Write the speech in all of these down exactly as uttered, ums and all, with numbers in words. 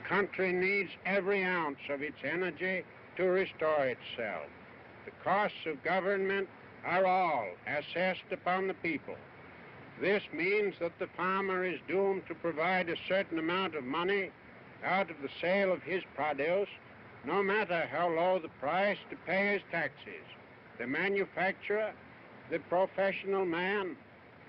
country needs every ounce of its energy to restore itself. The costs of government are all assessed upon the people. This means that the farmer is doomed to provide a certain amount of money out of the sale of his produce, no matter how low the price, to pay his taxes. The manufacturer, the professional man,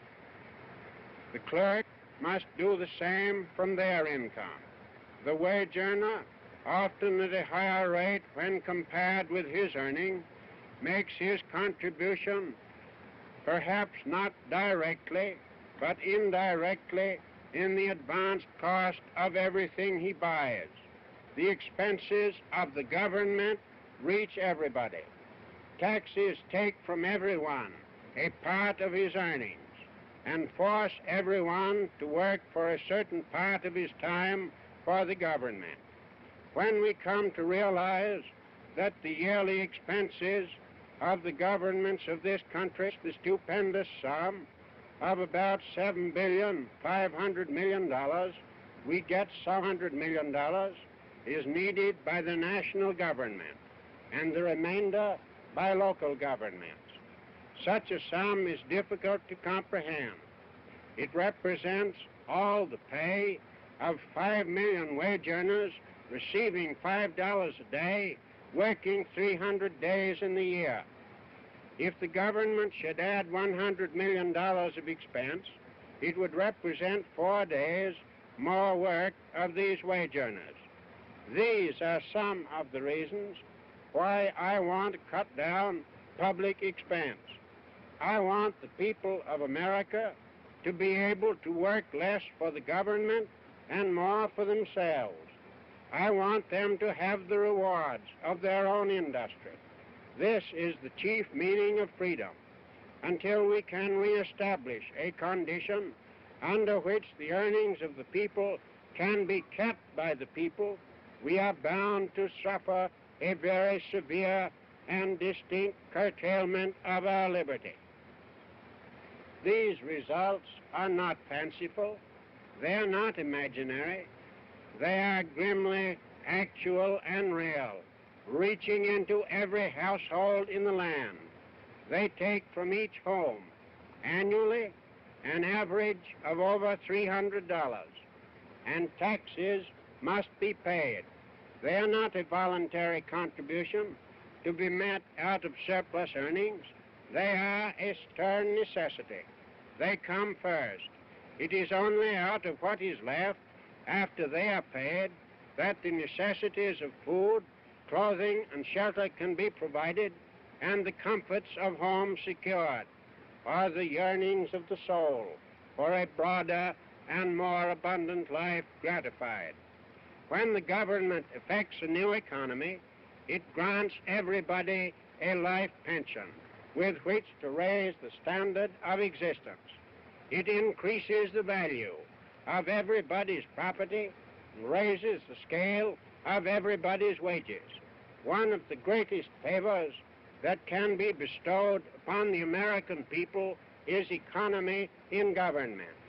the clerk must do the same from their income. The wage earner, often at a higher rate when compared with his earning, makes his contribution perhaps not directly, but indirectly in the advanced cost of everything he buys. The expenses of the government reach everybody. Taxes take from everyone a part of his earnings and force everyone to work for a certain part of his time for the government. When we come to realize that the yearly expenses of the governments of this country, the stupendous sum of about seven billion five hundred million dollars, we get some hundred million dollars, is needed by the national government, and the remainder by local governments. Such a sum is difficult to comprehend. It represents all the pay of five million wage earners receiving five dollars a day, working three hundred days in the year. If the government should add one hundred million dollars of expense, it would represent four days more work of these wage earners. These are some of the reasons why I want to cut down public expense. I want the people of America to be able to work less for the government and more for themselves. I want them to have the rewards of their own industry. This is the chief meaning of freedom. Until we can reestablish a condition under which the earnings of the people can be kept by the people, we are bound to suffer a very severe and distinct curtailment of our liberty. These results are not fanciful. They are not imaginary. They are grimly actual and real, reaching into every household in the land. They take from each home annually an average of over three hundred dollars, and taxes must be paid. They are not a voluntary contribution to be met out of surplus earnings. They are a stern necessity. They come first. It is only out of what is left after they are paid that the necessities of food, clothing, and shelter can be provided, and the comforts of home secured, or the yearnings of the soul for a broader and more abundant life gratified. When the government effects a new economy, it grants everybody a life pension with which to raise the standard of existence. It increases the value of everybody's property and raises the scale of everybody's wages. One of the greatest favors that can be bestowed upon the American people is economy in government.